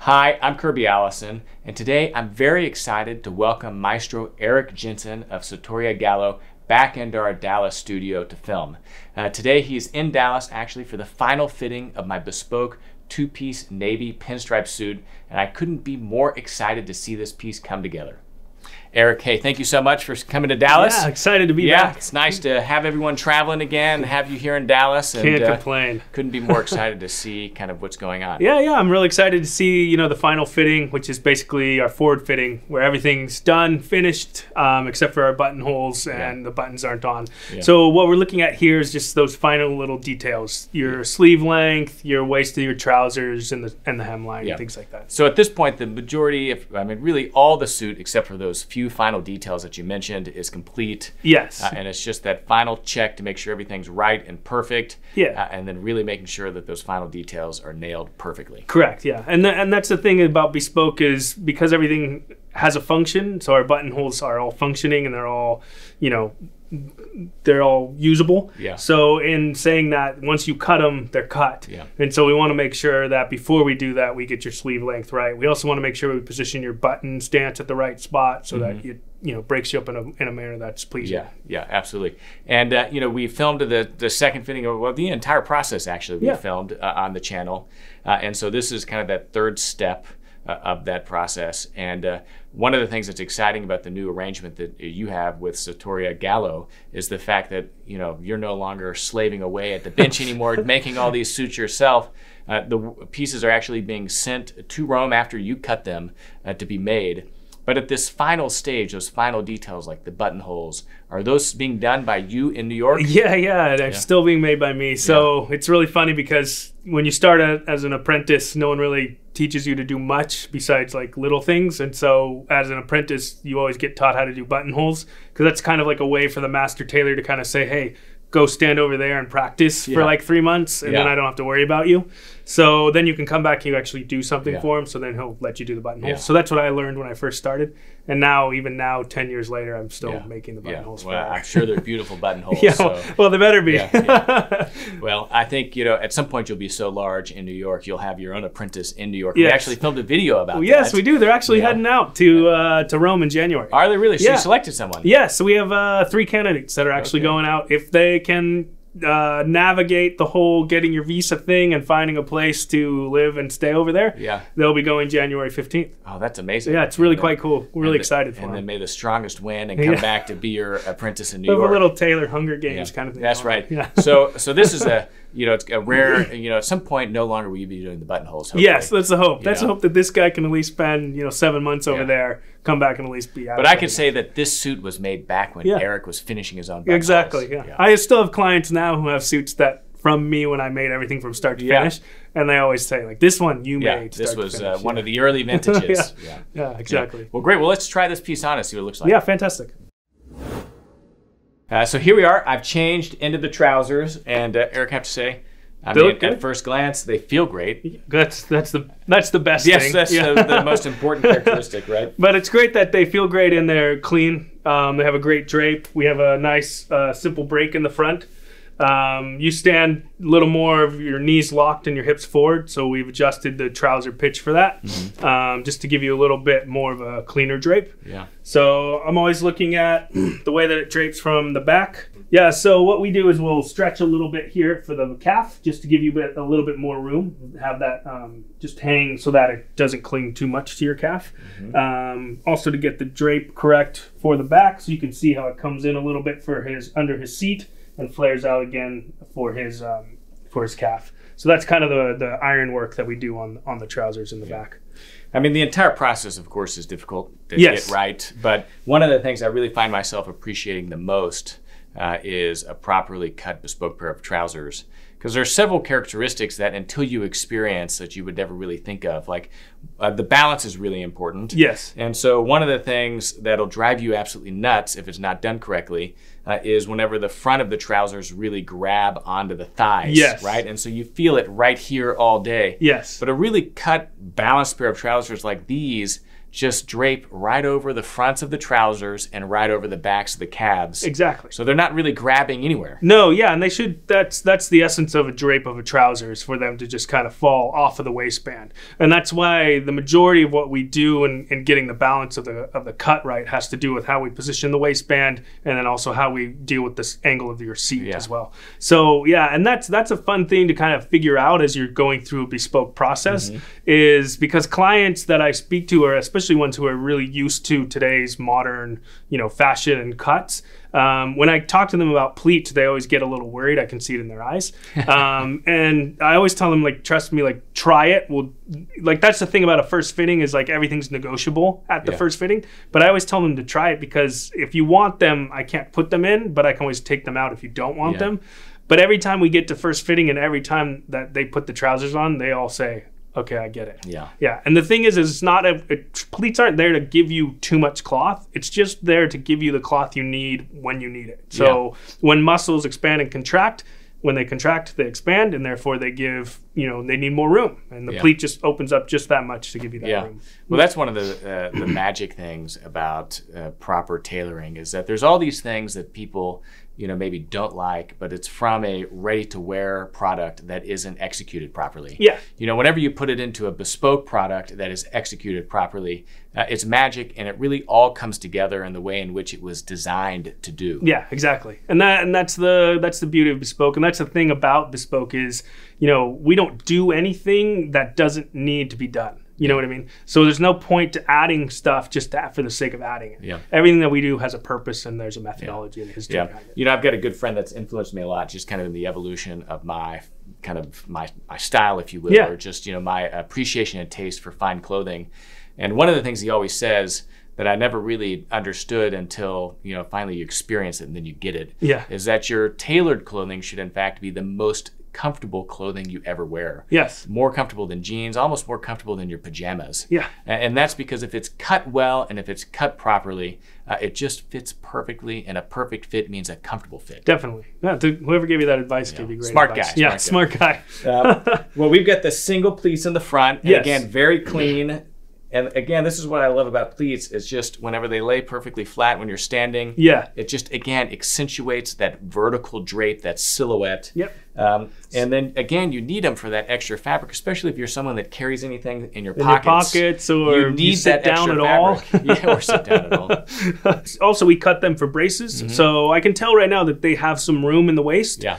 Hi, I'm Kirby Allison, and today I'm very excited to welcome Maestro Eric Jensen of Sartoria Gallo back into our Dallas studio to film. Today he's in Dallas actually for the final fitting of my bespoke two-piece navy pinstripe suit, and I couldn't be more excited to see this piece come together. Eric, hey, thank you so much for coming to Dallas. Yeah, excited to be back. It's nice to have everyone traveling again, have you here in Dallas. Can't complain. Couldn't be more excited to see kind of what's going on. Yeah, I'm really excited to see, the final fitting, which is basically our forward fitting, where everything's done, finished, except for our buttonholes and the buttons aren't on. Yeah. So what we're looking at here is just those final little details, your sleeve length, your waist of your trousers, and the hemline, and things like that. So at this point, the majority, really all the suit, except for those few final details that you mentioned, is complete. Yes. And it's just that final check to make sure everything's right and perfect. Yeah. And then really making sure that those final details are nailed perfectly. Correct, yeah. And that's the thing about bespoke is because everything has a function, so our buttonholes are all functioning and they're all, they're all usable. Yeah. So in saying that, once you cut them, they're cut. Yeah. And so we want to make sure that before we do that, we get your sleeve length right. We also want to make sure we position your button stance at the right spot so that it breaks you up in a manner that's pleasing. Yeah, absolutely. And we filmed the second fitting of the entire process actually we filmed on the channel, and so this is kind of that third step of that process. And one of the things that's exciting about the new arrangement that you have with Sartoria Gallo is the fact that you're no longer slaving away at the bench anymore, making all these suits yourself. The pieces are actually being sent to Rome after you cut them to be made. But at this final stage, those final details like the buttonholes, are those being done by you in New York? Yeah, they're still being made by me. So it's really funny because when you start as an apprentice, no one really teaches you to do much besides like little things. And so as an apprentice, you always get taught how to do buttonholes because that's kind of like a way for the master tailor to kind of say, hey, go stand over there and practice for like 3 months and then I don't have to worry about you. So then you can come back and you actually do something for him, so then he'll let you do the buttonholes. So that's what I learned when I first started. And now, even now, 10 years later, I'm still making the buttonholes. Well, I'm sure they're beautiful buttonholes. Well, they better be. Well, I think, at some point you'll be so large in New York, you'll have your own apprentice in New York. Yes. We actually filmed a video about that. Yes, we do. They're actually heading out to Rome in January. Are they really? So you selected someone? Yes, so we have 3 candidates that are actually going out. If they can navigate the whole getting your visa thing and finding a place to live and stay over there, they'll be going January 15th. Oh, that's amazing. Yeah, it's really quite cool. We're really excited for them. And then may the strongest win and come back to be your apprentice in New York. A little Taylor Hunger Games kind of thing. That's right. Yeah. So this is it's a rare, at some point no longer will you be doing the buttonholes. Hopefully. Yes, that's the hope. That's the hope that this guy can at least spend, 7 months over there, come back and at least be out. But I could say that this suit was made back when Eric was finishing his own buttonholes. Exactly, yeah. I still have clients now who have suits that from me when I made everything from start to finish, and they always say, like, this one you made. This was one of the early vintages. Yeah, exactly. Yeah. Well, great. Well, let's try this piece on and see what it looks like. Yeah, fantastic. So here we are. I've changed into the trousers, and Eric, I have to say, at first glance, they feel great. That's the best thing. Yes, that's the most important characteristic, right? But it's great that they feel great and they're clean. They have a great drape. We have a nice, simple break in the front. You stand a little more of your knees locked and your hips forward, so we've adjusted the trouser pitch for that, just to give you a little bit more of a cleaner drape. Yeah. So I'm always looking at the way that it drapes from the back. Yeah, so what we do is we'll stretch a little bit here for the calf, just to give you a little bit more room. Have that just hang so that it doesn't cling too much to your calf. Also to get the drape correct for the back, so you can see how it comes in a little bit for under his seat and flares out again for his calf. So that's kind of the iron work that we do on the trousers in the back. I mean, the entire process, of course, is difficult to get right. But one of the things I really find myself appreciating the most is a properly cut bespoke pair of trousers. Because there are several characteristics that until you experience that you would never really think of. Like the balance is really important. Yes. And so one of the things that'll drive you absolutely nuts if it's not done correctly is whenever the front of the trousers really grab onto the thighs. Yes. Right? And so you feel it right here all day. Yes. But a really cut, balanced pair of trousers like these just drape right over the fronts of the trousers and right over the backs of the calves. Exactly. So they're not really grabbing anywhere. No, yeah, and they should. That's the essence of a drape of a trouser, is for them to just kind of fall off of the waistband, and that's why the majority of what we do in getting the balance of the cut right has to do with how we position the waistband, and then also how we deal with this angle of your seat as well. So yeah, and that's a fun thing to kind of figure out as you're going through a bespoke process, is because clients that I speak to are especially ones who are really used to today's modern, fashion and cuts. When I talk to them about pleats, they always get a little worried. I can see it in their eyes. And I always tell them, like, trust me, like, try it. That's the thing about a first fitting, is like everything's negotiable at the first fitting. But I always tell them to try it, because if you want them, I can't put them in, but I can always take them out if you don't want them. But every time we get to first fitting and every time that they put the trousers on, they all say, okay, I get it. Yeah. And the thing is it's not pleats aren't there to give you too much cloth. It's just there to give you the cloth you need when you need it. So when muscles expand and contract, when they contract, they expand, and therefore they give, they need more room. And the pleat just opens up just that much to give you that room. Well, that's one of the magic things about proper tailoring, is that there's all these things that people maybe don't like, but it's from a ready-to-wear product that isn't executed properly. Yeah. Whenever you put it into a bespoke product that is executed properly, it's magic, and it really all comes together in the way in which it was designed to do. Yeah, exactly. And that's the beauty of bespoke, and that's the thing about bespoke is, we don't do anything that doesn't need to be done. You know what I mean? So there's no point to adding stuff just for the sake of adding it. Yeah. Everything that we do has a purpose, and there's a methodology and history behind it. I've got a good friend that's influenced me a lot, just kind of in the evolution of my style, if you will, or just, my appreciation and taste for fine clothing. And one of the things he always says that I never really understood until, finally you experience it and then you get it, is that your tailored clothing should in fact be the most comfortable clothing you ever wear. Yes. More comfortable than jeans, almost more comfortable than your pajamas. Yeah. And that's because if it's cut well and if it's cut properly, it just fits perfectly, and a perfect fit means a comfortable fit. Definitely. Yeah, whoever gave you that advice gave you great smart advice. Guy. Smart guy. Well, we've got the single pleats in the front. And again, very clean. And again, this is what I love about pleats, is just whenever they lay perfectly flat when you're standing, it just, again, accentuates that vertical drape, that silhouette. Yep. And then, again, you need them for that extra fabric, especially if you're someone that carries anything in your pockets. Or you need sit that down extra at fabric. Or sit down at all. Also, we cut them for braces. So I can tell right now that they have some room in the waist. Yeah.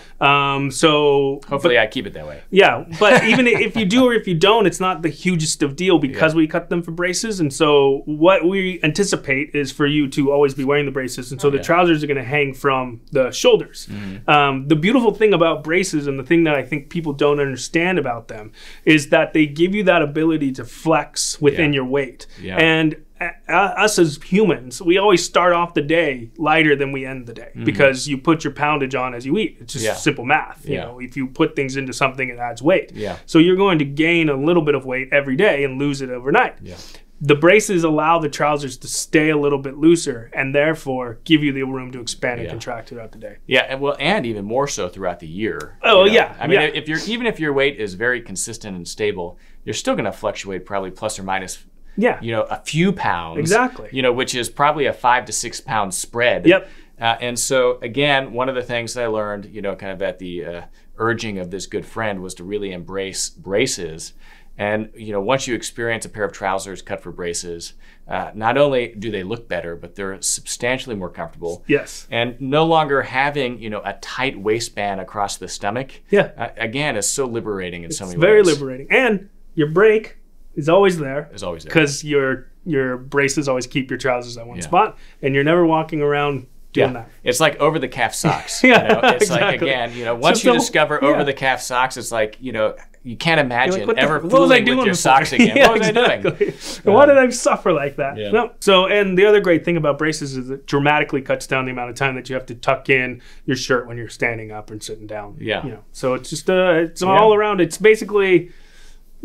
So hopefully I keep it that way. Yeah, but even if you do or if you don't, it's not the hugest of deal, because we cut them for braces. And so what we anticipate is for you to always be wearing the braces. And so the trousers are going to hang from the shoulders. The beautiful thing about braces, and the thing that I think people don't understand about them, is that they give you that ability to flex within your weight. And us as humans, we always start off the day lighter than we end the day, because you put your poundage on as you eat. It's just simple math. You know, if you put things into something, it adds weight. So you're going to gain a little bit of weight every day and lose it overnight. The braces allow the trousers to stay a little bit looser, and therefore give you the room to expand and contract throughout the day. And even more so throughout the year. I mean, if your weight is very consistent and stable, you're still going to fluctuate probably plus or minus a few pounds. Exactly. Which is probably a 5 to 6 pound spread. And so again, one of the things that I learned, kind of at the urging of this good friend, was to really embrace braces. And once you experience a pair of trousers cut for braces, not only do they look better, but they're substantially more comfortable. And no longer having a tight waistband across the stomach. Again, is so liberating in so many ways. It's very liberating. And your break is always there. Is always there. Because your braces always keep your trousers at one spot, and you're never walking around doing that. It's like over the calf socks. It's exactly. like, again, once you discover over the calf socks, it's like, you can't imagine ever fooling with your socks again. What was I doing? Why did I suffer like that? No. So, and the other great thing about braces is it dramatically cuts down the amount of time that you have to tuck in your shirt when you're standing up and sitting down. So it's just it's all around. It's basically,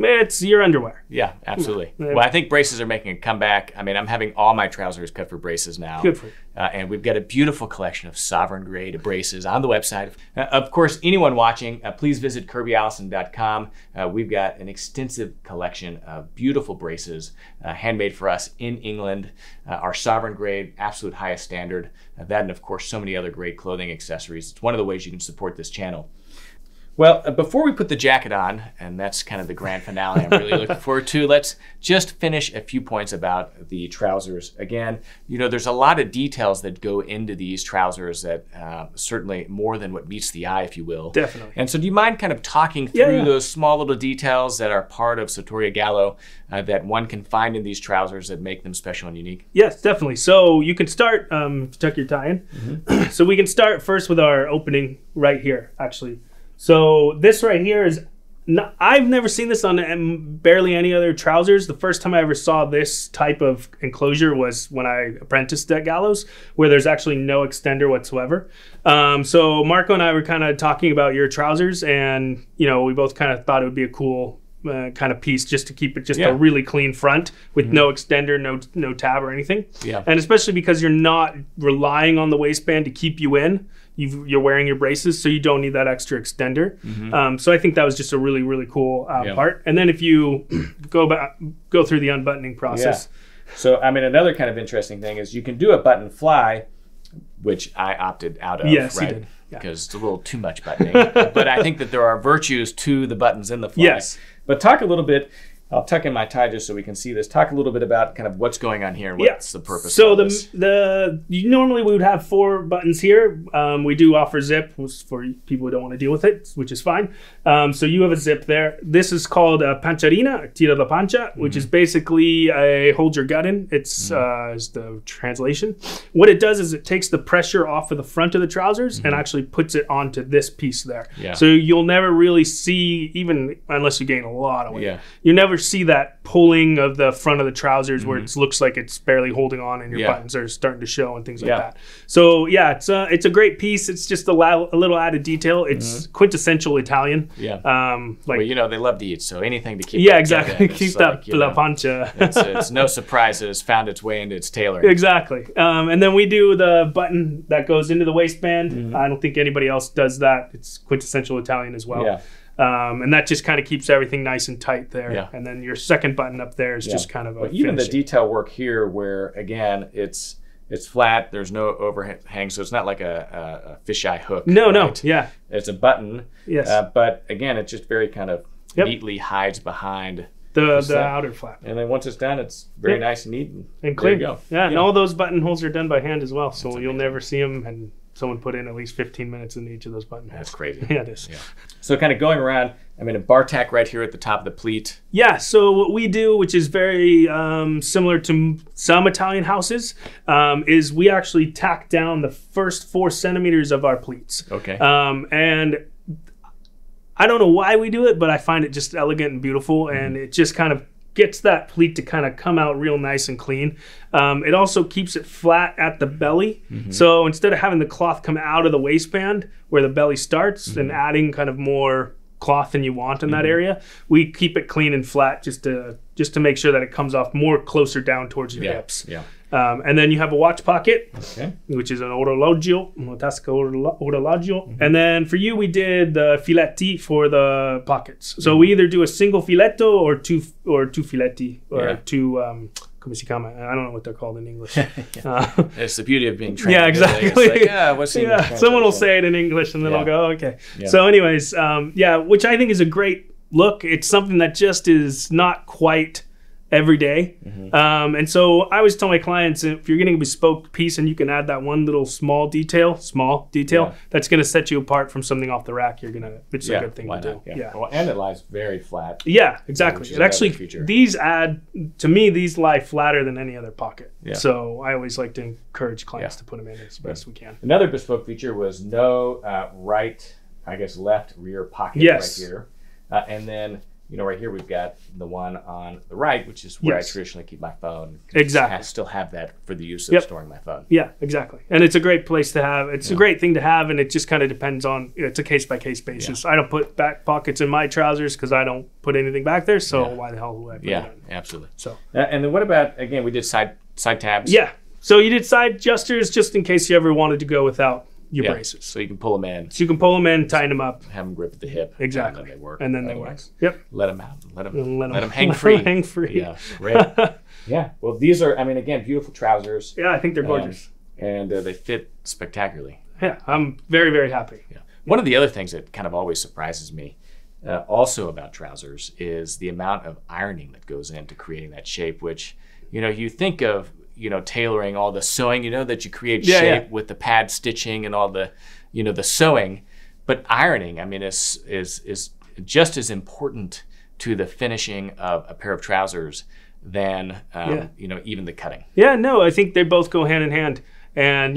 It's your underwear. Yeah, absolutely. Well, I think braces are making a comeback. I mean, I'm having all my trousers cut for braces now. Good for you. And we've got a beautiful collection of sovereign grade braces on the website. Of course, anyone watching, please visit KirbyAllison.com. We've got an extensive collection of beautiful braces handmade for us in England. Our sovereign grade, absolute highest standard. That and of course, so many other great clothing accessories. It's one of the ways you can support this channel. Well, before we put the jacket on, and that's kind of the grand finale I'm really looking forward to, let's just finish a few points about the trousers. Again, you know, there's a lot of details that go into these trousers that certainly more than what meets the eye, if you will. Definitely. And so do you mind kind of talking through those small little details that are part of Sartoria Gallo that one can find in these trousers that make them special and unique? Yes, definitely. So you can start, tuck your tie in. So we can start first with our opening right here, actually. So this right here is, I've never seen this on barely any other trousers. The first time I ever saw this type of enclosure was when I apprenticed at Gallo's, where there's actually no extender whatsoever. So Marco and I were kind of talking about your trousers, and you know, we both kind of thought it would be a cool kind of piece just to keep it just a really clean front with no extender, no tab or anything. Yeah. And especially because you're not relying on the waistband to keep you in. You're wearing your braces, so you don't need that extra extender. So I think that was just a really, really cool part. And then if you go through the unbuttoning process. So, I mean, another kind of interesting thing is you can do a button fly, which I opted out of, yes, right? You did. Yeah. Because it's a little too much buttoning. But I think that there are virtues to the buttons in the fly. Yes. But talk a little bit, I'll tuck in my tie just so we can see this. Talk a little bit about kind of what's going on here and what's the purpose of this. So normally we would have 4 buttons here. We do offer zip for people who don't want to deal with it, which is fine. So you have a zip there. This is called a pancharina, tira la pancha, which is basically a hold your gut in. It's is the translation. What it does is it takes the pressure off of the front of the trousers and actually puts it onto this piece there. Yeah. So you'll never really see, even unless you gain a lot of weight, you never see that pulling of the front of the trousers where it looks like it's barely holding on and your buttons are starting to show and things like that. So yeah, it's a great piece. It's just a little added detail. It's quintessential Italian. Well, you know, they love to eat, so anything to keep exactly. Keep that la pancia. It's no surprise that it's found its way into its tailoring. Exactly. And then we do the button that goes into the waistband. I don't think anybody else does that. It's quintessential Italian as well. And that just kind of keeps everything nice and tight there. And then your second button up there is just kind of a even the detail work here where, again, it's flat. There's no overhang, so it's not like a fisheye hook. No. It's a button. Yes. But again, it just very kind of neatly hides behind the outer flap. And then once it's done, it's very nice and neat. And clean. There you go. And all those buttonholes are done by hand as well, so you'll never see them. And someone put in at least 15 minutes in each of those buttonholes. That's crazy. Yeah, it is. So kind of going around, I mean, a bar tack right here at the top of the pleat. Yeah, so what we do, which is very similar to some Italian houses, is we actually tack down the first 4 centimeters of our pleats. Okay. And I don't know why we do it, but I find it just elegant and beautiful, and it just kind of gets that pleat to kind of come out real nice and clean. It also keeps it flat at the belly. So instead of having the cloth come out of the waistband where the belly starts and adding kind of more cloth than you want in that area, we keep it clean and flat just to make sure that it comes off more closer down towards your hips. And then you have a watch pocket, which is an orologio, tasca orologio. And then for you, we did the filetti for the pockets. So we either do a single filetto or two filetti or two. Come si chiama? I don't know what they're called in English. It's the beauty of being trained. Yeah, exactly. It's like, what's the English someone will say it in English, and then I'll go, okay. So, anyways, which I think is a great look. It's something that just is not quite every day. And so I always tell my clients, if you're getting a bespoke piece and you can add that one little small detail, that's going to set you apart from something off the rack, it's a good thing to do. Well, and it lies very flat. Yeah, exactly. It actually, these lie flatter than any other pocket. So I always like to encourage clients to put them in as best we can. Another bespoke feature was no left rear pocket right here. And then right here we've got the one on the right, which is where I traditionally keep my phone. Exactly. I still have that for the use of storing my phone. Yeah, exactly. And it's a great place to have. It's a great thing to have, and it just kind of depends on, it's a case-by-case basis. I don't put back pockets in my trousers because I don't put anything back there, so why the hell would I put it in? Absolutely. So. And then what about, again, we did side tabs. Yeah. So you did side adjusters just in case you ever wanted to go without your braces. So you can pull them in. So you can pull them in, tighten them up. Have them grip at the hip. Exactly. And then they work. And then they work. Yep. Let them out. Let them hang free. Hang free. Yeah, great. Yeah. Well, these are, again, beautiful trousers. Yeah, I think they're gorgeous. And they fit spectacularly. Yeah, I'm very, very happy. Yeah. One of the other things that kind of always surprises me also about trousers is the amount of ironing that goes into creating that shape, which, you think of, tailoring, all the sewing, that you create shape with the pad stitching and all the, the sewing, but ironing, is just as important to the finishing of a pair of trousers than, even the cutting. Yeah, no, I think they both go hand in hand. And,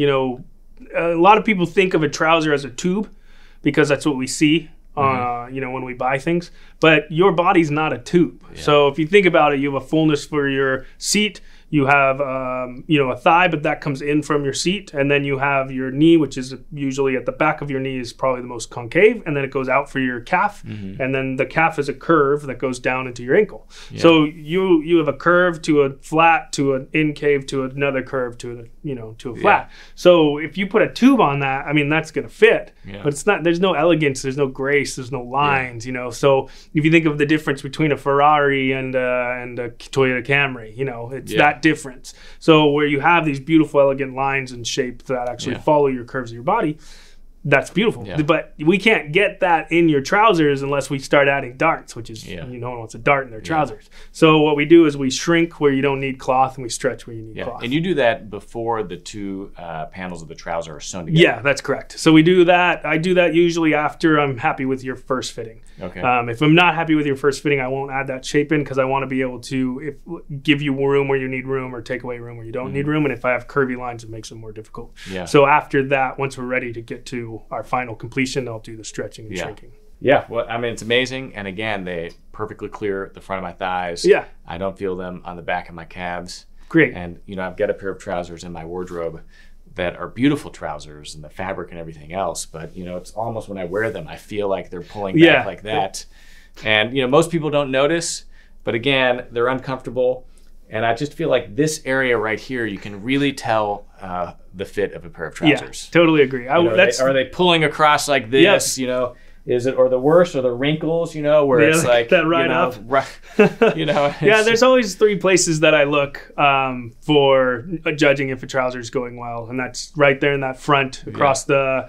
a lot of people think of a trouser as a tube because that's what we see, when we buy things, but your body's not a tube. Yeah. So if you think about it, you have a fullness for your seat. You have, a thigh, but that comes in from your seat. And then you have your knee, which is usually at the back of your knee is probably the most concave. And then it goes out for your calf. Mm-hmm. And then the calf is a curve that goes down into your ankle. Yeah. So you have a curve to a flat to an incave to another curve to a flat. Yeah. So if you put a tube on that, that's going to fit. Yeah. But it's not. There's no elegance. There's no grace. There's no lines. Yeah. So if you think of the difference between a Ferrari and a Toyota Camry, it's that difference. So where you have these beautiful, elegant lines and shapes that actually follow your curves of your body, that's beautiful. Yeah. But we can't get that in your trousers unless we start adding darts, which is, no one wants a dart in their trousers. So what we do is we shrink where you don't need cloth and we stretch where you need cloth. And you do that before the two panels of the trouser are sewn together. Yeah, that's correct. So we do that. I do that usually after I'm happy with your first fitting. Okay. If I'm not happy with your first fitting, I won't add that shape in because I want to be able to give you room where you need room or take away room where you don't need room. And if I have curvy lines, it makes them more difficult. Yeah. So after that, once we're ready to get to our final completion, I'll do the stretching and shrinking. Yeah, well, it's amazing. And again, they perfectly clear the front of my thighs. Yeah. I don't feel them on the back of my calves. Great. And, I've got a pair of trousers in my wardrobe that are beautiful trousers and the fabric and everything else. But, it's almost when I wear them, I feel like they're pulling back like that. And, most people don't notice. But again, they're uncomfortable. And I just feel like this area right here, you can really tell the fit of a pair of trousers. Yeah, totally agree. Are they pulling across like this? Is it, or the worst, or the wrinkles? Where it's like that right up. Yeah, there's always three places that I look for judging if a trouser is going well, and that's right there in that front across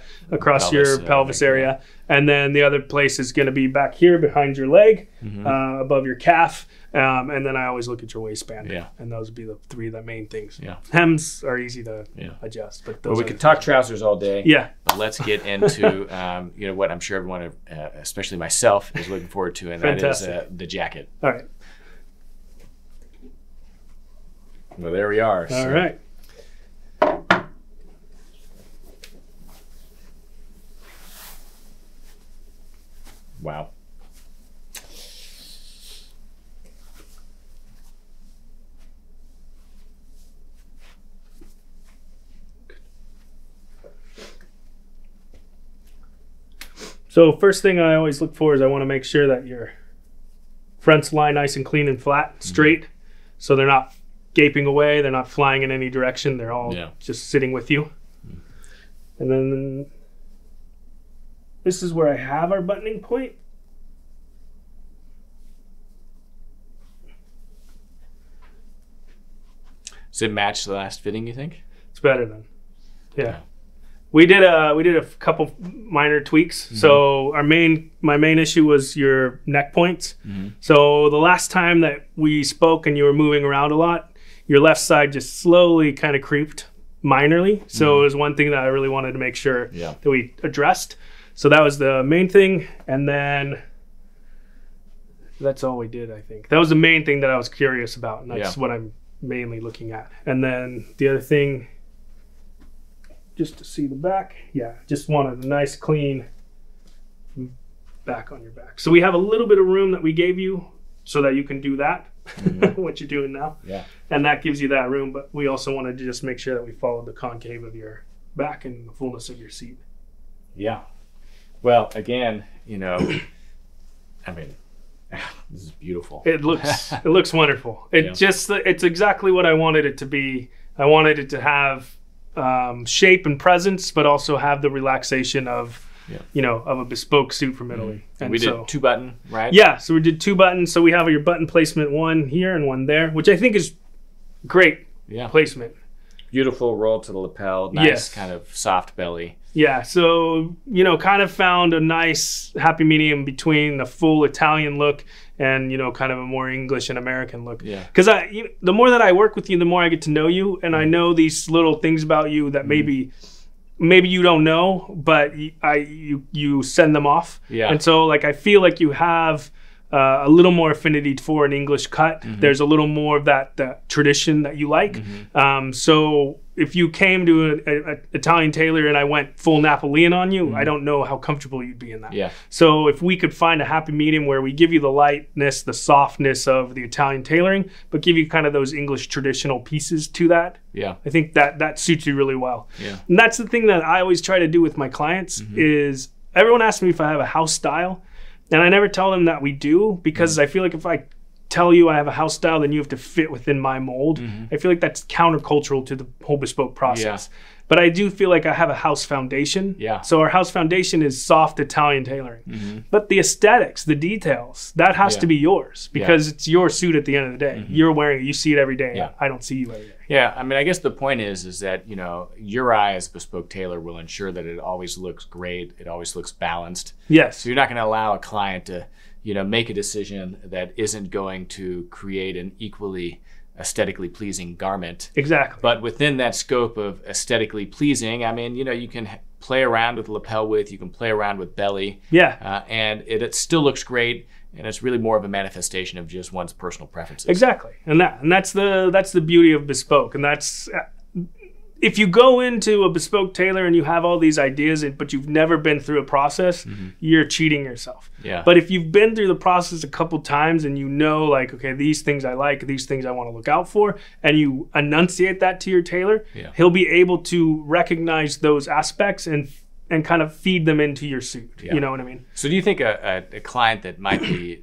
your pelvis area. And then the other place is going to be back here behind your leg, above your calf. And then I always look at your waistband. Yeah. And those would be the three main things. Yeah. Hems are easy to adjust. But we could talk trousers all day. Yeah. But let's get into what I'm sure everyone, especially myself, is looking forward to, and that is the jacket. All right. Well, there we are. All right. Wow. So first thing I always look for is I want to make sure that your fronts lie nice and clean and flat, straight, so they're not gaping away, they're not flying in any direction, they're all just sitting with you. And then this is where I have our buttoning point. Does it match the last fitting, you think? It's better than. Yeah. We did a couple minor tweaks. So my main issue was your neck points. So the last time that we spoke and you were moving around a lot, your left side just slowly kind of creeped minorly. So it was one thing that I really wanted to make sure that we addressed. So that was the main thing. And then that's all we did, I think. That was the main thing that I was curious about. And that's what I'm mainly looking at. And then the other thing, just to see the back, just wanted a nice clean back on your back. So we have a little bit of room that we gave you so that you can do that, what you're doing now. Yeah. And that gives you that room, but we also wanted to just make sure that we followed the concave of your back and the fullness of your seat. Yeah. Well, again, you know, I mean, this is beautiful. It looks wonderful. It's exactly what I wanted it to be. I wanted it to have shape and presence, but also have the relaxation of, you know, of a bespoke suit from Italy. And we did 2-button, right? Yeah, so we did 2 buttons. So we have your button placement, one here and one there, which I think is great placement. Beautiful roll to the lapel, nice kind of soft belly. Yeah, so, you know, kind of found a nice happy medium between the full Italian look and, you know, kind of a more English and American look. Yeah. Because the more that I work with you, the more I get to know you, and I know these little things about you that maybe you don't know, but you send them off. Yeah. And so, like, I feel like you have a little more affinity for an English cut. There's a little more of that tradition that you like. So if you came to an Italian tailor and I went full Napoleon on you, I don't know how comfortable you'd be in that. Yeah. So if we could find a happy medium where we give you the lightness, the softness of the Italian tailoring, but give you kind of those English traditional pieces to that, I think that suits you really well. Yeah. And that's the thing that I always try to do with my clients is everyone asks me if I have a house style, and I never tell them that we do, because I feel like if I tell you I have a house style, then you have to fit within my mold. I feel like that's countercultural to the whole bespoke process. But I do feel like I have a house foundation. So our house foundation is soft Italian tailoring. But the aesthetics, the details, that has to be yours, because it's your suit at the end of the day. You're wearing it. You see it every day. I don't see you every day. Yeah, I mean, I guess the point is that, you know, your eye as a bespoke tailor will ensure that it always looks great. It always looks balanced. Yes. So you're not going to allow a client to, you know, make a decision that isn't going to create an equally aesthetically pleasing garment. Exactly. But within that scope of aesthetically pleasing, I mean, you know, you can play around with lapel width, you can play around with belly. And it still looks great. And it's really more of a manifestation of just one's personal preferences. Exactly, and that's the beauty of bespoke, and that's if you go into a bespoke tailor and you have all these ideas, but you've never been through a process, you're cheating yourself. But if you've been through the process a couple times and you know, like, okay, these things I like, these things I want to look out for, and you enunciate that to your tailor, he'll be able to recognize those aspects and kind of feed them into your suit. You know what I mean? So do you think a client that might be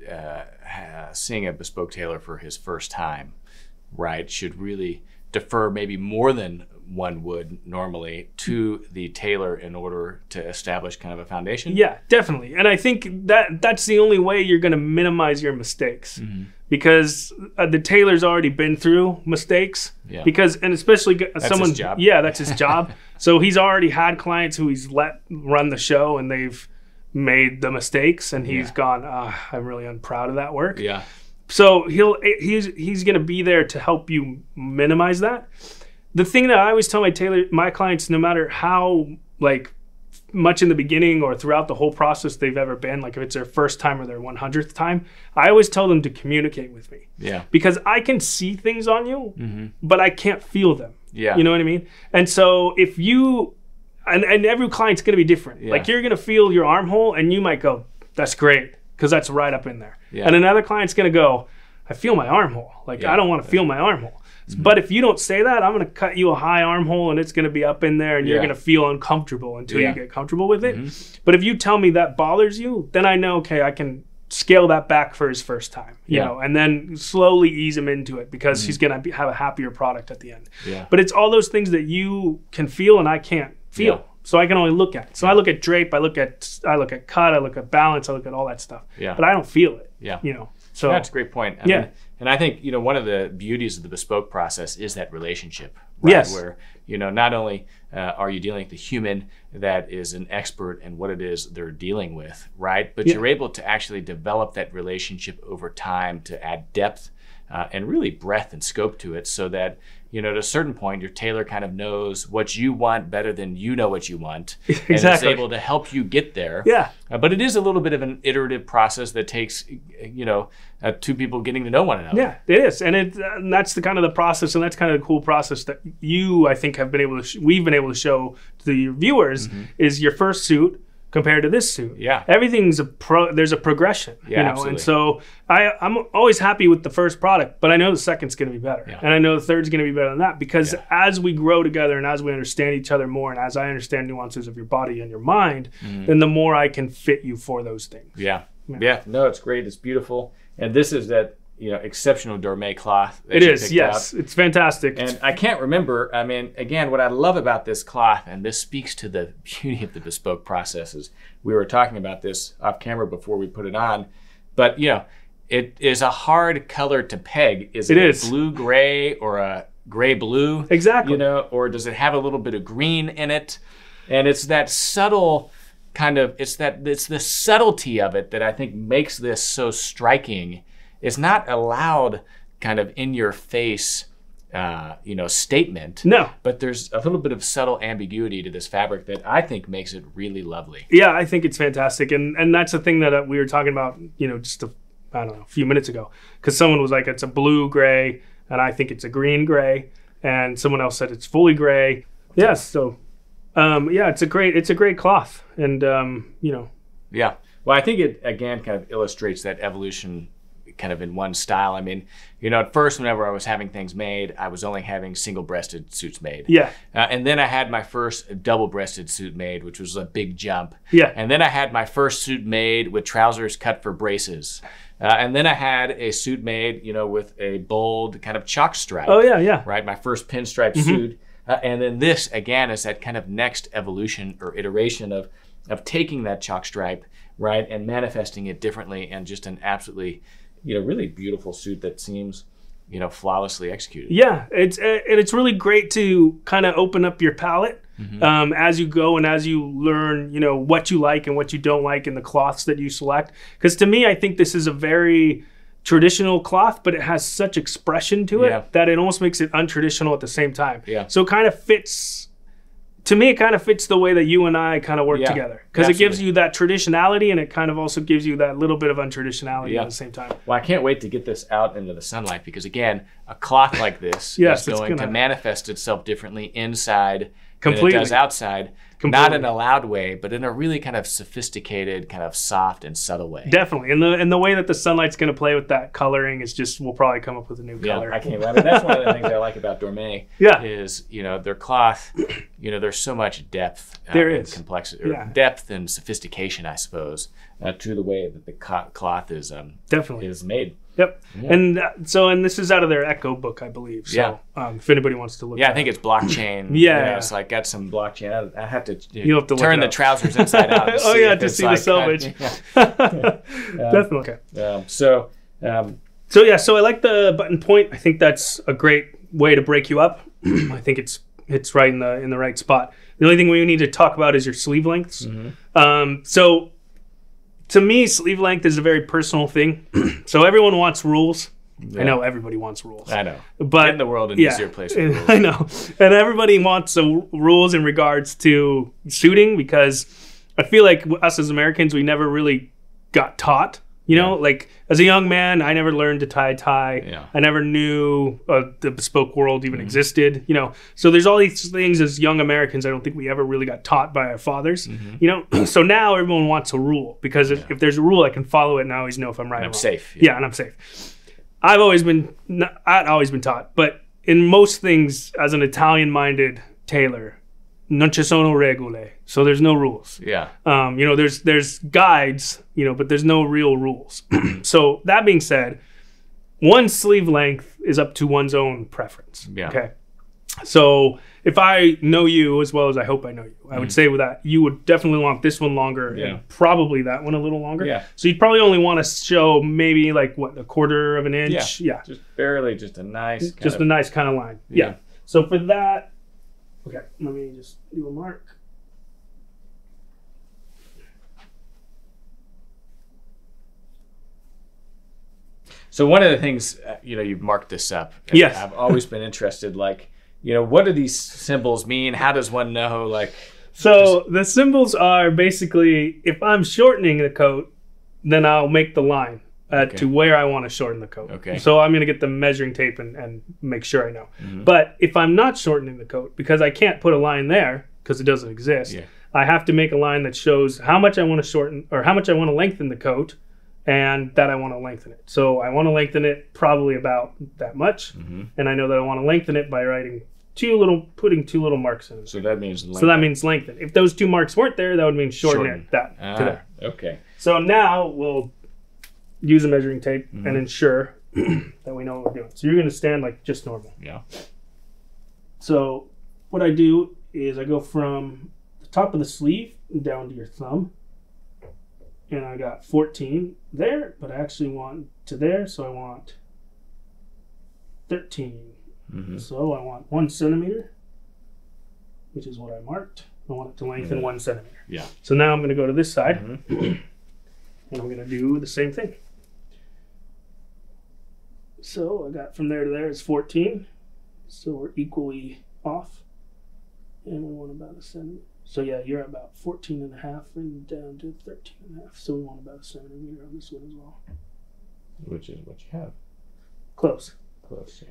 seeing a bespoke tailor for his first time, right, should really defer maybe more than one would normally to the tailor in order to establish kind of a foundation? Yeah, definitely. And I think that's the only way you're going to minimize your mistakes. Because the tailor's already been through mistakes. And especially that's someone, his job. That's his job. So he's already had clients who he's let run the show and they've made the mistakes, and he's gone, I'm really unproud of that work. So he's going to be there to help you minimize that. The thing that I always tell my clients, no matter how like much in the beginning or throughout the whole process they've ever been, like if it's their first time or their 100th time, I always tell them to communicate with me. Because I can see things on you, but I can't feel them. You know what I mean? And so if you, and every client's going to be different. Like you're going to feel your armhole and you might go, that's great, because that's right up in there. And another client's going to go, I feel my armhole. Like I don't want to feel my armhole. But if you don't say that, I'm going to cut you a high armhole and it's going to be up in there and you're going to feel uncomfortable until you get comfortable with it. But if you tell me that bothers you, then I know, okay, I can scale that back for his first time, you know, and then slowly ease him into it, because he's going to have a happier product at the end. But it's all those things that you can feel and I can't feel. So I can only look at. So I look at drape, I look at cut, I look at balance, I look at all that stuff. But I don't feel it. You know. So that's a great point. I mean, and I think, you know, one of the beauties of the bespoke process is that relationship, right? Where, you know, not only are you dealing with the human that is an expert in what it is they're dealing with, right? But you're able to actually develop that relationship over time to add depth and really breadth and scope to it, so that, you know, at a certain point, your tailor kind of knows what you want better than you know what you want. And is able to help you get there. But it is a little bit of an iterative process that takes, you know, two people getting to know one another. It is. And that's the kind of the process, and that's kind of the cool process that you, I think, have been able to, we've been able to show to your viewers, is your first suit. compared to this suit. Yeah. Everything's there's a progression, Yeah, you know, absolutely. and so I'm always happy with the first product, but I know the second's going to be better, and I know the third's going to be better than that, because as we grow together and as we understand each other more, and as I understand nuances of your body and your mind, then the more I can fit you for those things. Yeah. No, it's great. It's beautiful. And this is that, exceptional Dormé cloth. It is, yes. It's fantastic. And I can't remember, I mean, again, what I love about this cloth, and this speaks to the beauty of the bespoke processes. We were talking about this off camera before we put it on, but, it is a hard color to peg. Is it a blue-gray or a gray-blue? Exactly. Or does it have a little bit of green in it? And it's that subtle kind of, it's the subtlety of it that I think makes this so striking. It's not a loud kind of in your face, statement. No. But there's a little bit of subtle ambiguity to this fabric that I think makes it really lovely. Yeah, I think it's fantastic. And that's the thing that we were talking about, just a few minutes ago. Because someone was like, it's a blue gray, and I think it's a green gray. And someone else said it's fully gray. Yeah, so it's a great cloth. And Yeah. Well, I think it again kind of illustrates that evolution kind of in one style. I mean, at first, whenever I was having things made, I was only having single-breasted suits made. Yeah. And then I had my first double-breasted suit made, which was a big jump. Yeah. And then I had my first suit made with trousers cut for braces. And then I had a suit made, with a bold kind of chalk stripe. Oh, yeah. Right? My first pinstripe suit. And then this, again, is that kind of next evolution or iteration of taking that chalk stripe, right, and manifesting it differently, and just an absolutely, really beautiful suit that seems, flawlessly executed. Yeah, it's really great to kind of open up your palette as you go and as you learn, what you like and what you don't like in the cloths that you select. Because to me, I think this is a very traditional cloth, but it has such expression to it that it almost makes it untraditional at the same time. Yeah. So it kind of fits. To me, it kind of fits the way that you and I kind of work together, because it gives you that traditionality, and it kind of also gives you that little bit of untraditionality at the same time. Well, I can't wait to get this out into the sunlight, because again, a cloth like this is going to manifest itself differently inside than it does outside. Not in a loud way, but in a really kind of sophisticated, kind of soft and subtle way. Definitely. And the way that the sunlight's going to play with that coloring is just, we'll probably come up with a new color. I can't wait. I mean, that's one of the things I like about Dormé is, their cloth, there's so much depth and complexity, or depth and sophistication, I suppose, to the way that the cloth is made. Yep. Yeah. And this is out of their Echo book, I believe. So if anybody wants to look I think it's blockchain. So I got some blockchain. I have to, You'll have to turn the trousers inside out. To to see the selvage. Definitely. Okay. So I like the button point. I think that's a great way to break you up. I think it's right in the right spot. The only thing we need to talk about is your sleeve lengths. So to me, sleeve length is a very personal thing. So everyone wants rules. I know everybody wants rules. I know. But in the world, an easier place for rules. I know. And everybody wants rules in regards to suiting, because I feel like us as Americans, we never really got taught. Like as a young man, I never learned to tie a tie. Yeah. I never knew the bespoke world even existed. So there's all these things as young Americans I don't think we ever really got taught by our fathers. So now everyone wants a rule, because if there's a rule, I can follow it and I always know if I'm right or wrong. I'm safe. Yeah, and I'm safe. I'd always been taught, but in most things, as an Italian-minded tailor, non ci sono regole. So there's no rules. Yeah. There's guides, but there's no real rules. So that being said, one sleeve length is up to one's own preference. Yeah. Okay. So if I know you as well as I hope I know you, I would say with that, you would definitely want this one longer and probably that one a little longer. Yeah. So you'd probably only want to show maybe like a quarter of an inch. Yeah. Just barely, just a nice nice kind of line. Yeah. So for that, okay, let me just do a mark. So one of the things, you've marked this up. Yes. I've always been interested, what do these symbols mean? How does one know, So the symbols are basically, if I'm shortening the coat, then I'll make the line to where I want to shorten the coat. Okay. So I'm going to get the measuring tape and make sure I know. But if I'm not shortening the coat, because I can't put a line there, because it doesn't exist, I have to make a line that shows how much I want to shorten or how much I want to lengthen the coat and that I want to lengthen it. So I want to lengthen it probably about that much. And I know that I want to lengthen it by putting two little marks in it. So that means lengthen. So that means lengthen. If those 2 marks weren't there, that would mean shorten it to there. Okay. So now we'll use a measuring tape and ensure that we know what we're doing. So you're going to stand like just normal. Yeah. So what I do is I go from the top of the sleeve down to your thumb. And I got 14 there, but I actually want to there, so I want 13. So I want 1 centimeter, which is what I marked. I want it to lengthen 1 centimeter. Yeah. So now I'm going to go to this side, and I'm going to do the same thing. So I got from there to there is 14, so we're equally off, and we want about a centimeter. So yeah, you're at about 14 and a half and down to 13 and a half. So we want about a centimeter on this one as well. Which is what you have. Close. Close,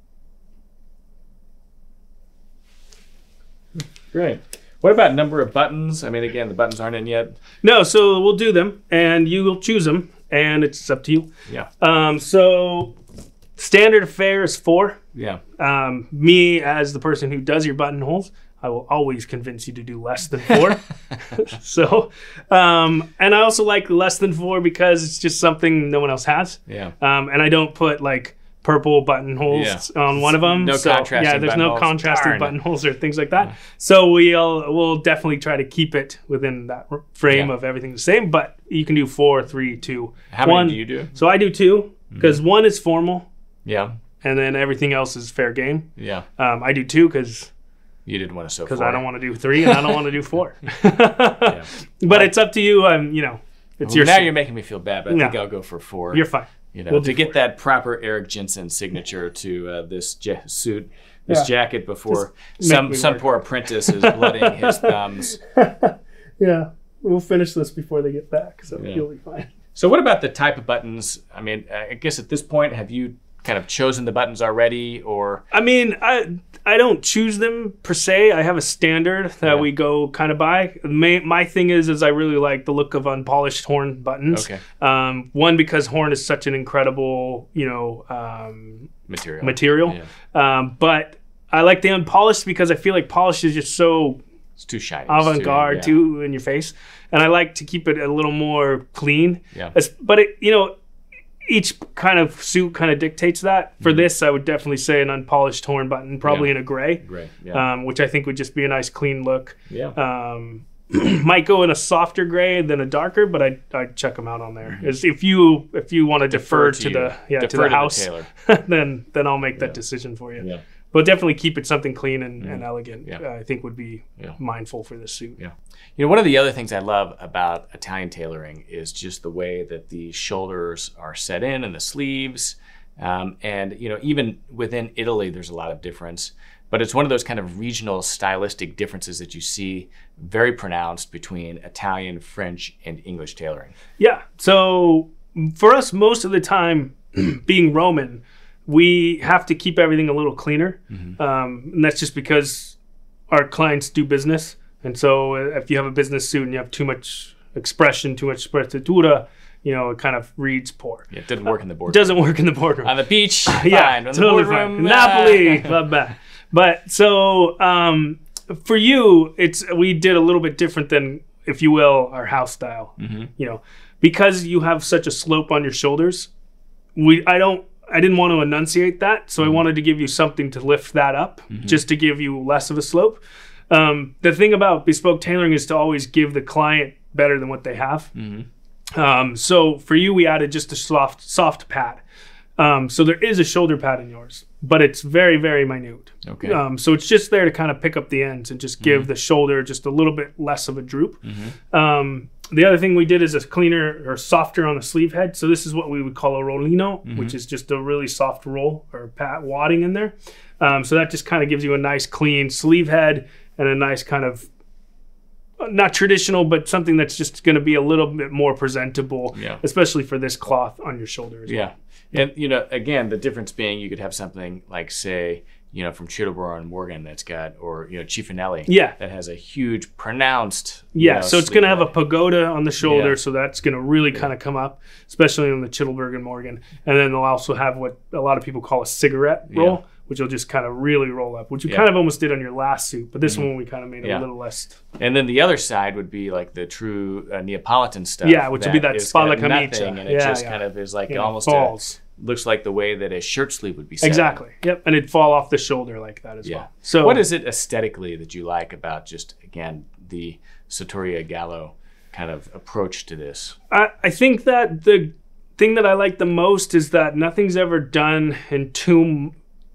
yeah. Great. What about number of buttons? I mean, again, the buttons aren't in yet. No, so we'll do them, and you will choose them, and it's up to you. Yeah. So standard fare is 4. Yeah. Me, as the person who does your buttonholes, I will always convince you to do less than 4. So, and I also like less than 4 because it's just something no one else has. Yeah. And I don't put like purple buttonholes on one of them. No contrasting. Yeah, there's no contrasting Darn. buttonholes or things like that. So we'll definitely try to keep it within that frame of everything the same. But you can do 4, 3, 2. How 1. many do you do? So I do 2 because 1 is formal. Yeah. And then everything else is fair game. Yeah. I do 2 because you didn't want to sew 4. Because I don't want to do 3 and I don't want to do 4. But it's up to you. It's your now you're making me feel bad, but I think I'll go for 4. You're fine. We'll to get that proper Eric Jensen signature to this suit, this jacket before some poor apprentice is blooding his thumbs. Yeah, we'll finish this before they get back, so you'll be fine. So what about the type of buttons? I mean, I guess at this point, have you kind of chosen the buttons already, or? I mean, I don't choose them per se. I have a standard that we go kind of by. My thing is I really like the look of unpolished horn buttons. Okay. One, because horn is such an incredible, material. Yeah. But I like the unpolished because I feel like polished is just so it's too shiny, avant-garde, too in your face, and I like to keep it a little more clean. Yeah. But each kind of suit kind of dictates that. For this, I would definitely say an unpolished horn button, probably in a gray. Gray, yeah. Which I think would just be a nice clean look. Yeah. Might go in a softer gray than a darker, but I'd check them out on there. If you want to defer to the house, then I'll make that decision for you. Yeah. But definitely keep it something clean and elegant. Yeah. I think would be mindful for this suit. Yeah. One of the other things I love about Italian tailoring is just the way that the shoulders are set in and the sleeves. And even within Italy, there's a lot of difference. But it's one of those kind of regional stylistic differences that you see very pronounced between Italian, French, and English tailoring. Yeah. So for us, most of the time, being Roman, we have to keep everything a little cleaner. And that's just because our clients do business. And so if you have a business suit and you have too much expression, too much sprezzatura, it kind of reads poor. Yeah, it didn't work in the boardroom. Doesn't work in the boardroom. On the beach, fine. On totally the boardroom, fine. Napoli, blah, blah. But so for you, we did a little bit different than, if you will, our house style. Because you have such a slope on your shoulders, I didn't want to enunciate that, so I wanted to give you something to lift that up, just to give you less of a slope. The thing about bespoke tailoring is to always give the client better than what they have. So for you, we added just a soft pad. So there is a shoulder pad in yours, but it's very, very minute. Okay. So it's just there to kind of pick up the ends and just give the shoulder just a little bit less of a droop. The other thing we did is a cleaner or softer on the sleeve head. So this is what we would call a rollino, which is just a really soft roll or wadding in there. So that just kind of gives you a nice clean sleeve head and a nice kind of, not traditional, but something that's just going to be a little bit more presentable, especially for this cloth on your shoulder as well. And, again, the difference being you could have something like, say, you know, from Chittleboro and Morgan that's got, or, you know, Cifanelli. Yeah. That has a huge pronounced. Yeah. You know, So it's going to have a sleeve pagoda on the shoulder. Yeah. So that's going to really kind of come up, especially on the Chittelberg and Morgan. And then they'll also have what a lot of people call a cigarette roll, which will just kind of really roll up, which you kind of almost did on your last suit. But this one we kind of made a little less. And then the other side would be like the true Neapolitan stuff. Yeah, which would be that is spalla got camicia. nothing, and it just kind of is like almost falls. Looks like the way that a shirt sleeve would be set. Exactly. Yep. And it'd fall off the shoulder like that as well. So what is it aesthetically that you like about just, again, the Sartoria Gallo kind of approach to this? I think that the thing that I like the most is that nothing's ever done too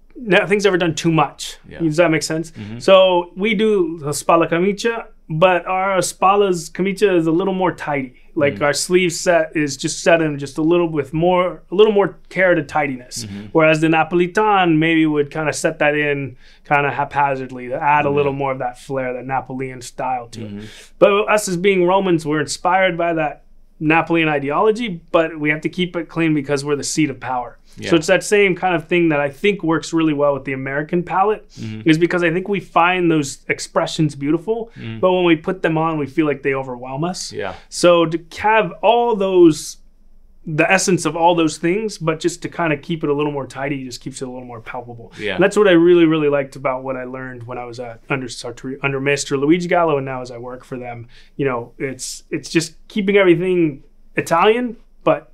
much. Yeah. Does that make sense? Mm-hmm. So we do the spalla camicia, but our spalla's camicia is a little more tidy. Like our sleeve set is just set in just a little more care to tidiness. Mm-hmm. Whereas the Napolitan maybe would kind of set that in kind of haphazardly to add a little more of that flair, that Napoleon style to it. But us as being Romans, we're inspired by that Napoleon ideology, but we have to keep it clean because we're the seat of power. Yeah. So it's that same kind of thing that I think works really well with the American palette, is because I think we find those expressions beautiful, but when we put them on, we feel like they overwhelm us. Yeah. So to have all those, the essence of all those things, but just to kind of keep it a little more tidy, just keeps it a little more palpable. Yeah. And that's what I really, really liked about what I learned when I was under Maestro Luigi Gallo, and now as I work for them. You know, it's just keeping everything Italian, but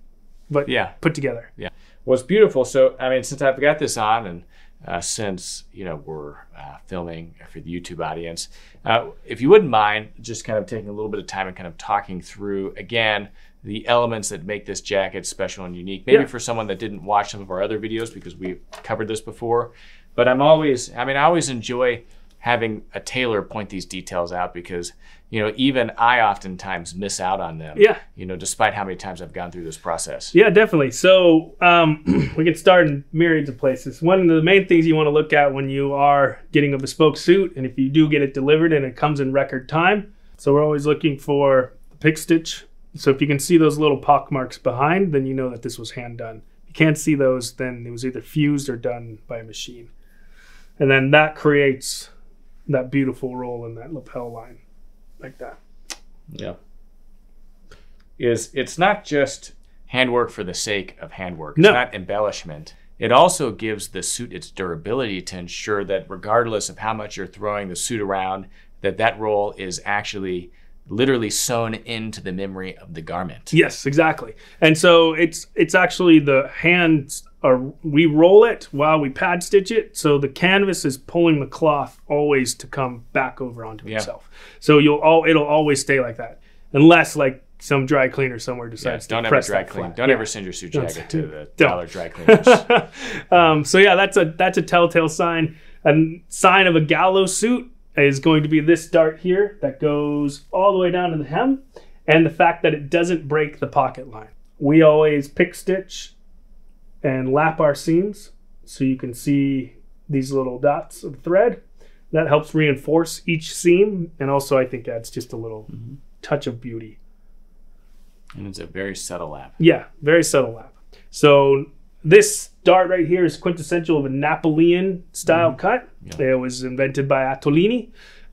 put together. Yeah. Well, it's beautiful. So, I mean, since I've got this on, and since, you know, we're filming for the YouTube audience, if you wouldn't mind just kind of taking a little bit of time and kind of talking through, again, the elements that make this jacket special and unique, maybe for someone that didn't watch some of our other videos, because we've covered this before. But I always enjoy having a tailor point these details out, because, you know, even I oftentimes miss out on them. Yeah. You know, despite how many times I've gone through this process. Yeah, definitely. So we can start in myriads of places. One of the main things you want to look at when you are getting a bespoke suit, and if you do get it delivered and it comes in record time, so we're always looking for the pick stitch. So if you can see those little pock marks behind, then you know that this was hand done. If you can't see those, then it was either fused or done by a machine. And then that creates that beautiful roll in that lapel line, like that. Yeah. It's not just handwork for the sake of handwork. It's not embellishment. It also gives the suit its durability to ensure that regardless of how much you're throwing the suit around, that roll is actually literally sewn into the memory of the garment. Yes, exactly. And so it's actually the hands we roll it while we pad stitch it, so the canvas is pulling the cloth always to come back over onto itself. So it'll always stay like that, unless like some dry cleaner somewhere decides to press that flat. Don't ever send your suit jacket to the dollar dry cleaners. So yeah, that's a telltale sign. A sign of a Gallo suit is going to be this dart here that goes all the way down to the hem, and the fact that it doesn't break the pocket line. We always pick stitch and lap our seams so you can see these little dots of thread. That helps reinforce each seam, and also I think adds just a little touch of beauty. And it's a very subtle lap. Yeah, very subtle lap. So this dart right here is quintessential of a Napoleon style cut. Yeah. It was invented by Attolini.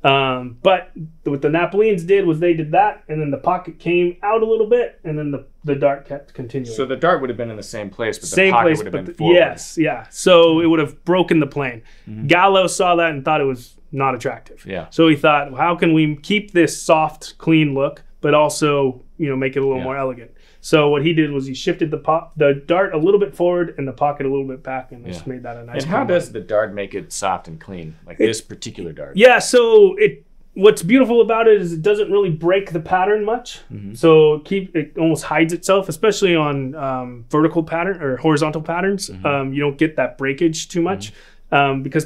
But what the Napoleons did was they did that, and then the pocket came out a little bit, and then the dart kept continuing. So the dart would have been in the same place, but the pocket would have been forward. Yes, yeah. So it would have broken the plane. Gallo saw that and thought it was not attractive. Yeah. So he thought, well, how can we keep this soft, clean look, but also, you know, make it a little more elegant? So what he did was he shifted the dart a little bit forward and the pocket a little bit back, and just made that a nice. And how does the dart make it soft and clean, like this particular dart? Yeah, so what's beautiful about it is it doesn't really break the pattern much. So it almost hides itself, especially on vertical pattern or horizontal patterns. You don't get that breakage too much because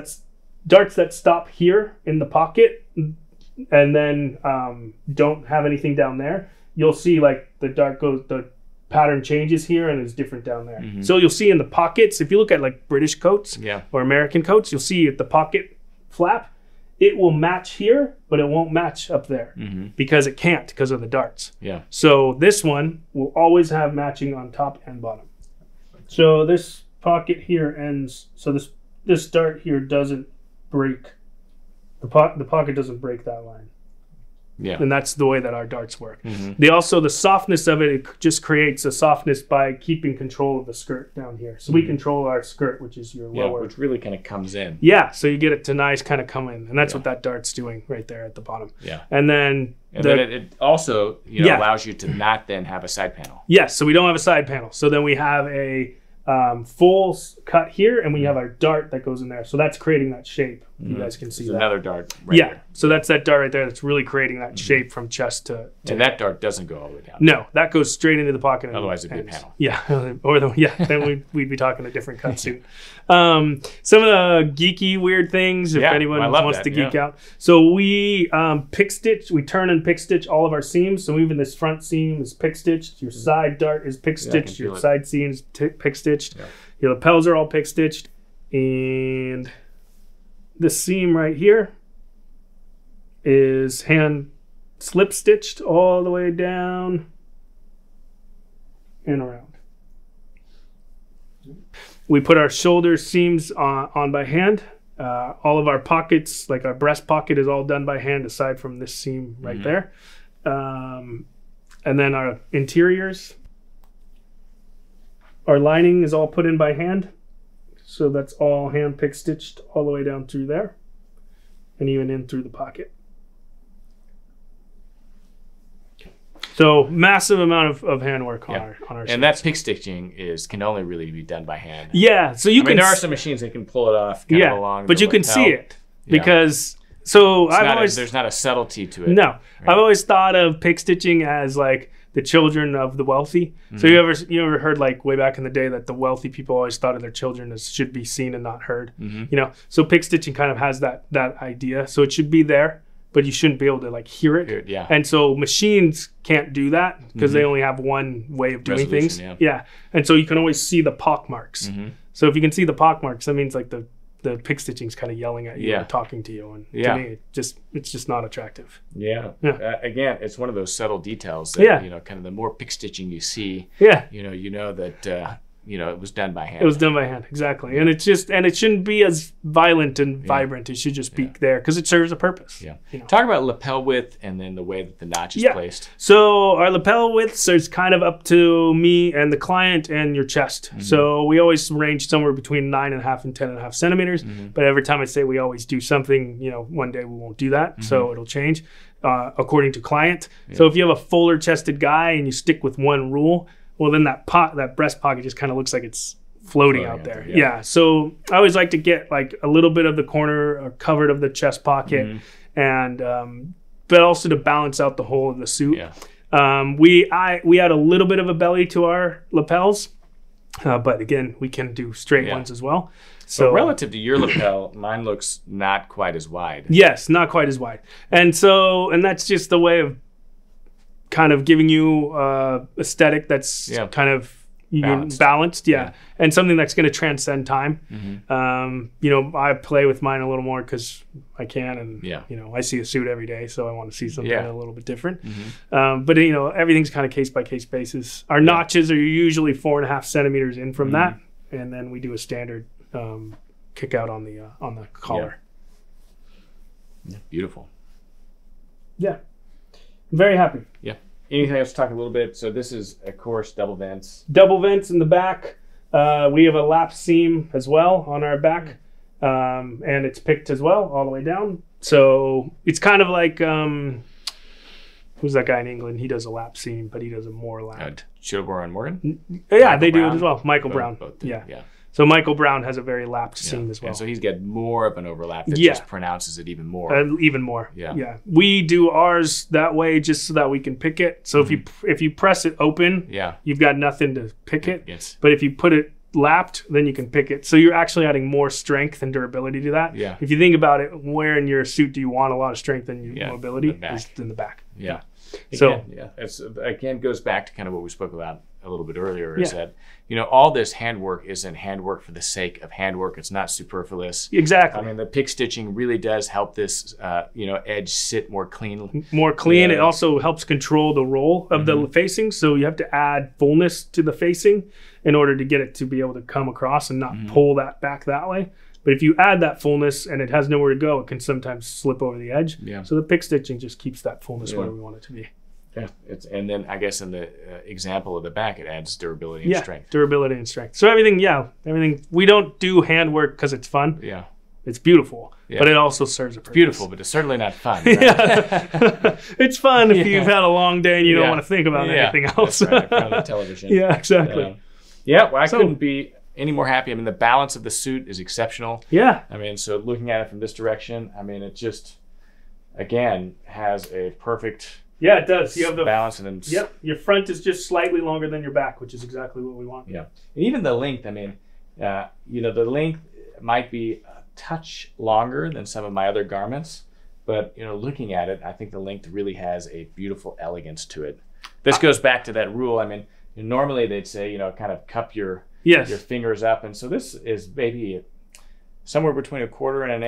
darts that stop here in the pocket and then don't have anything down there. You'll see like the pattern changes here and is different down there. So you'll see in the pockets, if you look at like British coats or American coats, you'll see at the pocket flap, it will match here, but it won't match up there because it can't because of the darts. Yeah. So this one will always have matching on top and bottom. So this pocket here ends, so this this dart here doesn't break, the pocket doesn't break that line. Yeah. And that's the way that our darts work. The softness of it just creates a softness by keeping control of the skirt down here. So we control our skirt, which is your lower. Which really kind of comes in. Yeah, so you get it to nice kind of come in. And that's what that dart's doing right there at the bottom. Yeah. And then it also allows you to not then have a side panel. Yes, so we don't have a side panel. So then we have a full cut here, and we have our dart that goes in there. So that's creating that shape. You guys can see that. Another dart right there. So that's that dart right there that's really creating that shape from chest to and that dart doesn't go all the way down. No, that goes straight into the pocket. Otherwise it'd be a panel. Yeah, then we'd be talking a different cut suit. Some of the geeky weird things, if anyone wants to geek out. So we pick stitch, we turn and pick stitch all of our seams. So even this front seam is pick stitched, your side dart is pick stitched, your side seam is pick stitched, your lapels are all pick stitched, and this seam right here is hand slip stitched all the way down and around. We put our shoulder seams on by hand. All of our pockets, like our breast pocket, is all done by hand aside from this seam right there. And then our interiors, our lining is all put in by hand. So that's all hand pick stitched all the way down through there and even in through the pocket. So massive amount of handwork on our and that pick stitching can only really be done by hand. Yeah, so you can. There are some machines that can pull it off kind of along. But you can see it because there's not a subtlety to it. No, right? I've always thought of pick stitching as like the children of the wealthy. So you ever heard like way back in the day that the wealthy people always thought of their children as should be seen and not heard. So pick stitching kind of has that idea. So it should be there, but you shouldn't be able to like hear it. Yeah. And so machines can't do that because they only have one way of doing things. Yeah. And so you can always see the pock marks. So if you can see the pock marks, that means like the pick stitching is kind of yelling at you or talking to you, and to me it's just not attractive. Again, it's one of those subtle details that kind of the more pick stitching you see, you know that it was done by hand. It was done by hand, exactly. And it shouldn't be as violent and vibrant. It should just be there because it serves a purpose. Talk about lapel width and then the way that the notch is placed. So our lapel widths is kind of up to me and the client and your chest. So we always range somewhere between 9.5 and 10.5 centimeters. But every time I say we always do something, one day we won't do that. So it'll change according to client. So if you have a fuller chested guy and you stick with one rule, well, then that breast pocket just kind of looks like it's floating out there. So I always like to get like a little bit of the corner covered of the chest pocket, and but also to balance out the whole of the suit. We add a little bit of a belly to our lapels, but again, we can do straight ones as well. So but relative to your lapel, mine looks not quite as wide. Yes, not quite as wide, and that's just the way of kind of giving you aesthetic that's kind of balanced, and something that's going to transcend time. I play with mine a little more because I can, and I see a suit every day, so I want to see something a little bit different. But everything's kind of case by case basis. Our notches are usually 4.5 centimeters in from that, and then we do a standard kick out on the collar. Beautiful. Yeah. Very happy. Yeah. Anything else to talk a little bit? So this is, of course, double vents. Double vents in the back. We have a lap seam as well on our back. And it's picked as well all the way down. So it's kind of like, who's that guy in England? He does a lap seam, but he does a more lapped. Chilbor and Morgan? Yeah, they do it as well. Michael Brown. Both yeah. So Michael Brown has a very lapped seam as well. And so he's got more of an overlap that just pronounces it even more. Even more. Yeah. We do ours that way just so that we can pick it. So if you press it open, you've got nothing to pick it. Yes. But if you put it lapped, then you can pick it. So you're actually adding more strength and durability to that. Yeah. If you think about it, where in your suit do you want a lot of strength and mobility? It's in the back. Yeah. So it's again goes back to kind of what we spoke about a little bit earlier, is that all this handwork isn't handwork for the sake of handwork. It's not superfluous. Exactly. I mean, the pick stitching really does help this edge sit more clean. It also helps control the roll of the facing. So you have to add fullness to the facing in order to get it to be able to come across and not pull that back that way. But if you add that fullness and it has nowhere to go, it can sometimes slip over the edge. Yeah. So the pick stitching just keeps that fullness where we want it to be. Yeah, and then I guess in the example of the back, it adds durability and strength. Durability and strength. So everything. We don't do handwork because it's fun. Yeah, it's beautiful, but it also serves a purpose. Beautiful, but it's certainly not fun. Right? It's fun if you've had a long day and you don't want to think about anything else. That's right, in front of the television. Yeah, exactly. Well, I couldn't be any more happy. I mean, the balance of the suit is exceptional. Yeah. I mean, so looking at it from this direction, I mean, it just again has a perfect. Yeah, it does. You have the balance, and then your front is just slightly longer than your back, which is exactly what we want. Yeah, and even the length. I mean, the length might be a touch longer than some of my other garments, but looking at it, I think the length really has a beautiful elegance to it. This goes back to that rule. I mean, normally they'd say, kind of cup your fingers up, and so this is maybe somewhere between 1/4 and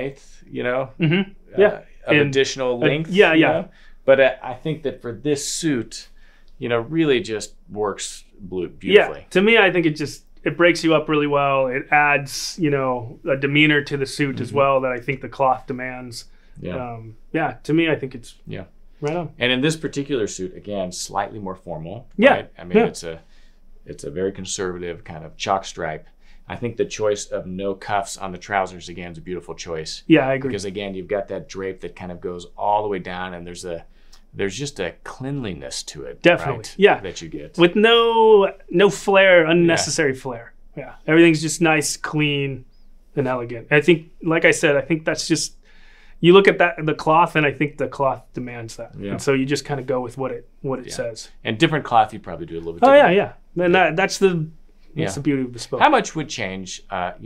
1/8. Of additional length. But I think that for this suit, really just works beautifully. Yeah, to me, I think it breaks you up really well. It adds, a demeanor to the suit as well that I think the cloth demands. Yeah. To me, I think it's right on. And in this particular suit, again, slightly more formal. Yeah. Right? I mean, it's a very conservative kind of chalk stripe. I think the choice of no cuffs on the trousers, again, is a beautiful choice. Yeah, I agree. Because, again, you've got that drape that kind of goes all the way down, and there's just a cleanliness to it. Definitely, right, yeah. That you get. With no flair, unnecessary flair. Yeah, everything's just nice, clean, and elegant. I think, like I said, I think that's just, you look at the cloth, and I think the cloth demands that. Yeah. And so you just kind of go with what it says. And different cloth, you probably do a little bit different. Oh, yeah. And that's the beauty of bespoke. How much would change,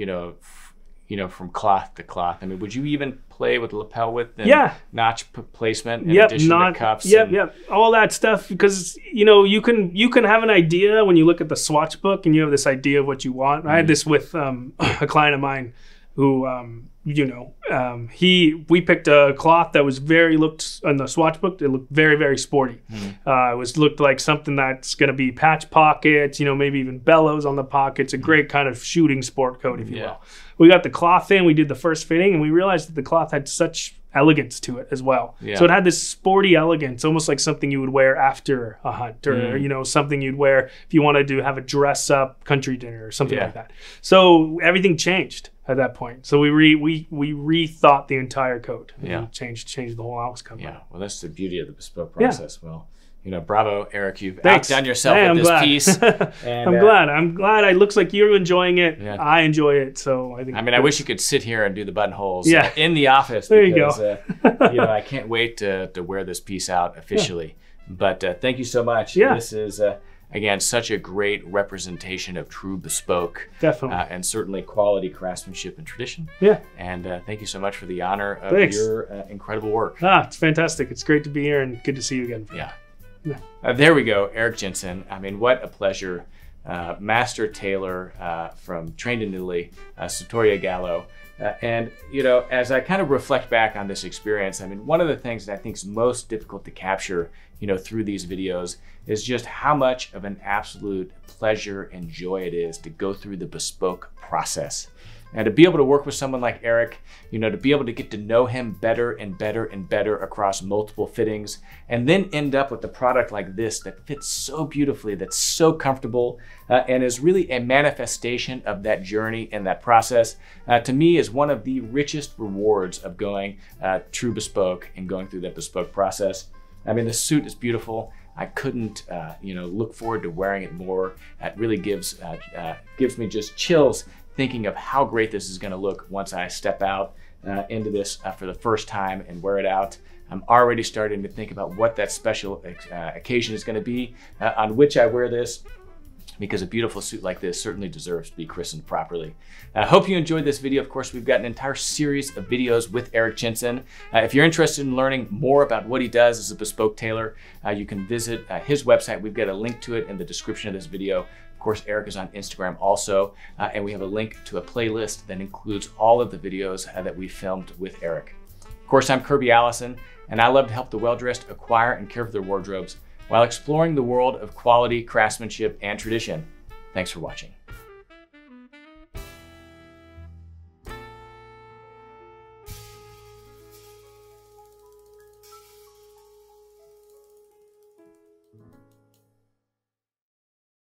from cloth to cloth? I mean, would you even play with lapel width and notch placement in addition to cuffs? Yep. All that stuff, because you can have an idea when you look at the swatch book and you have this idea of what you want. I had this with a client of mine who we picked a cloth that was looked on the swatch book, it looked very, very sporty. It looked like something that's going to be patch pockets, maybe even bellows on the pockets, a great kind of shooting sport coat, if you will. We got the cloth in, we did the first fitting, and we realized that the cloth had such elegance to it as well. So it had this sporty elegance, almost like something you would wear after a hunt, or something you'd wear if you wanted to have a dress up country dinner or something like that. So everything changed at that point. So we rethought the entire coat. Changed the whole outcome. Yeah, well, that's the beauty of the bespoke process. Well, bravo, Eric. You've outdone yourself with this piece. And, I'm glad. It looks like you're enjoying it. Yeah. I enjoy it. So I think. I mean, I wish you could sit here and do the buttonholes in the office. There you go. I can't wait to wear this piece out officially. But thank you so much. Yeah. This is again such a great representation of true bespoke. Definitely. And certainly quality craftsmanship and tradition. Yeah. And thank you so much for the honor of your incredible work. It's fantastic. It's great to be here and good to see you again. Yeah. There we go, Eric Jensen. I mean, what a pleasure. Master tailor trained in Italy, Sartoria Gallo. And, as I kind of reflect back on this experience, I mean, one of the things that I think is most difficult to capture, through these videos is just how much of an absolute pleasure and joy it is to go through the bespoke process. And to be able to work with someone like Eric, to be able to get to know him better and better and better across multiple fittings, and then end up with a product like this that fits so beautifully, that's so comfortable, and is really a manifestation of that journey and that process, to me is one of the richest rewards of going true bespoke and going through that bespoke process. I mean, the suit is beautiful. I couldn't, look forward to wearing it more. It really gives me just chills thinking of how great this is going to look once I step out into this for the first time and wear it out. I'm already starting to think about what that special occasion is going to be on which I wear this, because a beautiful suit like this certainly deserves to be christened properly. I hope you enjoyed this video. Of course, we've got an entire series of videos with Eric Jensen. If you're interested in learning more about what he does as a bespoke tailor, you can visit his website. We've got a link to it in the description of this video. Of course, Eric is on Instagram also, and we have a link to a playlist that includes all of the videos that we filmed with Eric. Of course, I'm Kirby Allison, and I love to help the well-dressed acquire and care for their wardrobes while exploring the world of quality, craftsmanship, and tradition. Thanks for watching.